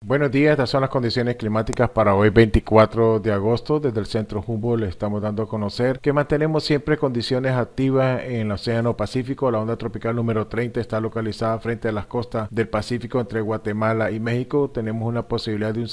Buenos días, estas son las condiciones climáticas para hoy 24 de agosto. Desde el Centro Humboldt le estamos dando a conocer que mantenemos siempre condiciones activas en el Océano Pacífico. La onda tropical número 30 está localizada frente a las costas del Pacífico entre Guatemala y México. Tenemos una posibilidad de un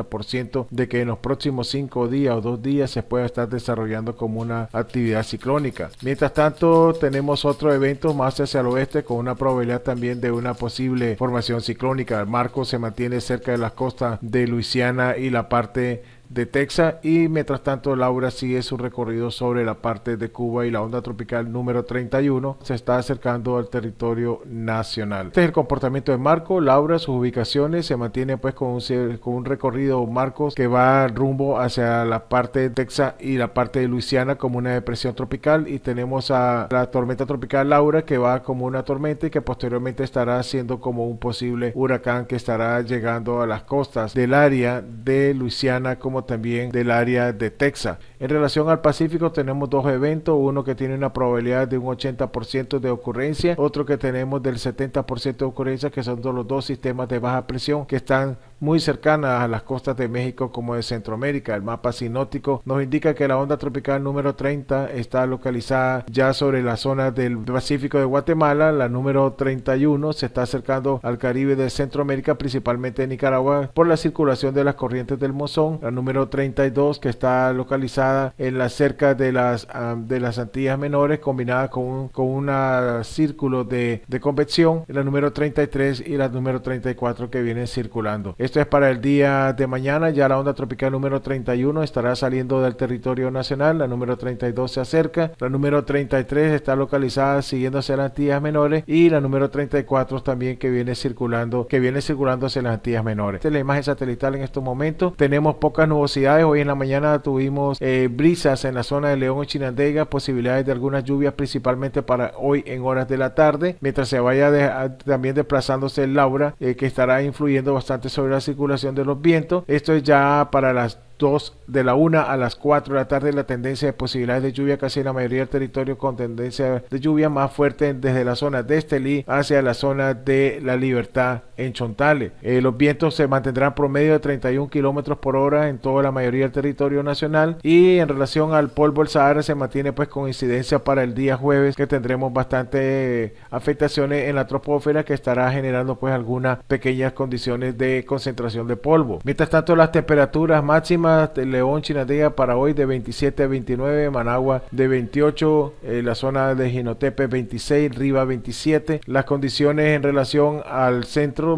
70% de que en los próximos 5 días o 2 días se pueda estar desarrollando como una actividad ciclónica. Mientras tanto, tenemos otro evento más hacia el oeste con una probabilidad también de una posible formación ciclónica. El marco se mantiene cerca de las costas de Luisiana y la parte de Texas, y mientras tanto Laura sigue su recorrido sobre la parte de Cuba y la onda tropical número 31 se está acercando al territorio nacional. Este es el comportamiento de Marco. Laura, sus ubicaciones se mantiene pues con un recorrido Marcos que va rumbo hacia la parte de Texas y la parte de Luisiana como una depresión tropical, y tenemos a la tormenta tropical Laura que va como una tormenta y que posteriormente estará siendo como un posible huracán que estará llegando a las costas del área de Luisiana como también del área de Texas. En relación al Pacífico tenemos dos eventos, uno que tiene una probabilidad de un 80% de ocurrencia, otro que tenemos del 70% de ocurrencia, que son los dos sistemas de baja presión que están muy cercanas a las costas de México como de Centroamérica. El mapa sinóptico nos indica que la onda tropical número 30 está localizada ya sobre la zona del Pacífico de Guatemala. La número 31 se está acercando al Caribe de Centroamérica, principalmente en Nicaragua, por la circulación de las corrientes del monzón. La número 32 que está localizada en la cerca de las Antillas Menores, combinada con un círculo de convección. La número 33 y la número 34 que vienen circulando. Esto es para el día de mañana. Ya la onda tropical número 31 estará saliendo del territorio nacional. La número 32 se acerca. La número 33 está localizada siguiendo hacia las Antillas Menores, y la número 34 también que viene circulando hacia las Antillas Menores. Esta es la imagen satelital en estos momentos. Tenemos pocas nubosidades. Hoy en la mañana tuvimos brisas en la zona de León y Chinandega, posibilidades de algunas lluvias principalmente para hoy en horas de la tarde, mientras se vaya también desplazándose el Laura, que estará influyendo bastante sobre la circulación de los vientos. Esto es ya para las 2 de la 1 a las 4 de la tarde. La tendencia de posibilidades de lluvia casi en la mayoría del territorio, con tendencia de lluvia más fuerte desde la zona de Estelí hacia la zona de La Libertad en Chontales. Los vientos se mantendrán promedio de 31 kilómetros por hora en toda la mayoría del territorio nacional, y en relación al polvo del Sahara se mantiene pues con incidencia para el día jueves, que tendremos bastante afectaciones en la troposfera, que estará generando pues algunas pequeñas condiciones de concentración de polvo. Mientras tanto, las temperaturas máximas de León, Chinandega para hoy de 27 a 29, Managua de 28, la zona de Jinotepe 26, Riva 27. Las condiciones en relación al centro,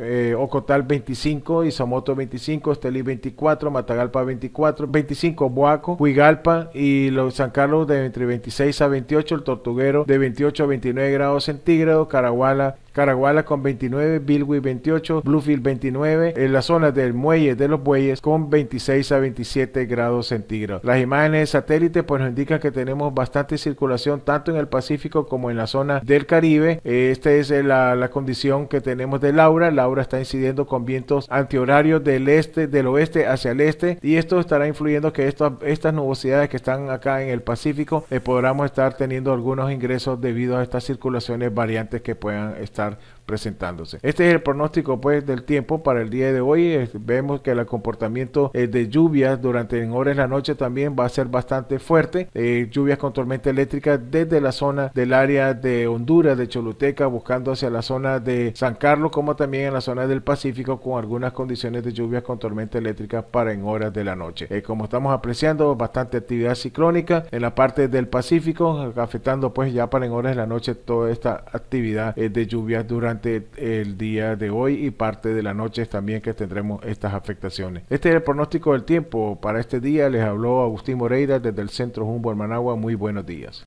Ocotal 25, Izamoto 25, Estelí 24, Matagalpa 24, 25 Boaco, Huigalpa y San Carlos de entre 26 a 28, el Tortuguero de 28 a 29 grados centígrados, Caraguala con 29, Bilwi 28, Bluefield 29, en la zona del Muelle de los Bueyes con 26 a 27 grados centígrados. Las imágenes de satélite pues nos indican que tenemos bastante circulación tanto en el Pacífico como en la zona del Caribe. Esta es la condición que tenemos de Laura. Laura está incidiendo con vientos antihorarios del oeste hacia el este, y esto estará influyendo que estas nubosidades que están acá en el Pacífico podamos estar teniendo algunos ingresos debido a estas circulaciones variantes que puedan estar presentándose. Este es el pronóstico pues del tiempo para el día de hoy. Vemos que el comportamiento de lluvias durante en horas de la noche también va a ser bastante fuerte. Lluvias con tormenta eléctrica desde la zona del área de Honduras, de Choluteca, buscando hacia la zona de San Carlos, como también en la zona del Pacífico, con algunas condiciones de lluvias con tormenta eléctrica para en horas de la noche. Como estamos apreciando, bastante actividad ciclónica en la parte del Pacífico, afectando pues ya para en horas de la noche toda esta actividad de lluvias durante el día de hoy y parte de la noche también, que tendremos estas afectaciones. Este es el pronóstico del tiempo para este día. Les habló Agustín Moreira desde el Centro Humboldt Managua. Muy buenos días.